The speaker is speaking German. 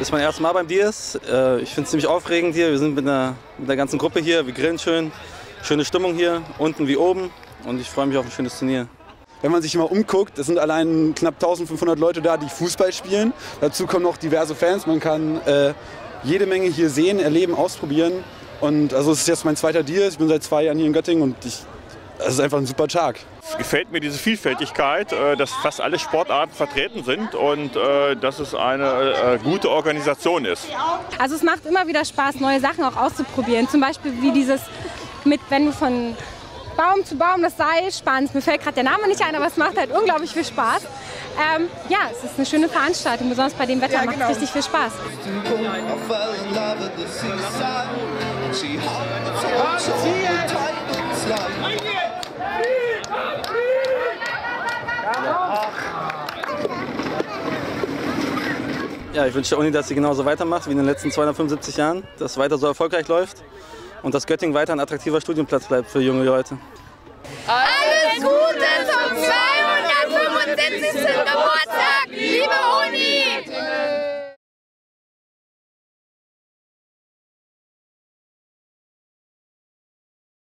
Das ist mein erstes Mal beim Diaz. Ich finde es ziemlich aufregend hier. Wir sind mit der ganzen Gruppe hier. Wir grillen schön. Schöne Stimmung hier, unten wie oben. Und ich freue mich auf ein schönes Turnier. Wenn man sich mal umguckt, es sind allein knapp 1500 Leute da, die Fußball spielen. Dazu kommen noch diverse Fans. Man kann jede Menge hier sehen, erleben, ausprobieren. Und also es ist jetzt mein zweiter Diaz. Ich bin seit 2 Jahren hier in Göttingen und es ist einfach ein super Tag. Es gefällt mir diese Vielfältigkeit, dass fast alle Sportarten vertreten sind und dass es eine gute Organisation ist. Also es macht immer wieder Spaß, neue Sachen auch auszuprobieren. Zum Beispiel wie dieses wenn du von Baum zu Baum das Seil spannst. Mir fällt gerade der Name nicht ein, aber es macht halt unglaublich viel Spaß. Ja, es ist eine schöne Veranstaltung, besonders bei dem Wetter macht es richtig viel Spaß. Ja, ich wünsche der Uni, dass sie genauso weitermacht wie in den letzten 275 Jahren, dass es weiter so erfolgreich läuft und dass Göttingen weiter ein attraktiver Studienplatz bleibt für junge Leute. Alles Gute zum 275. Geburtstag, liebe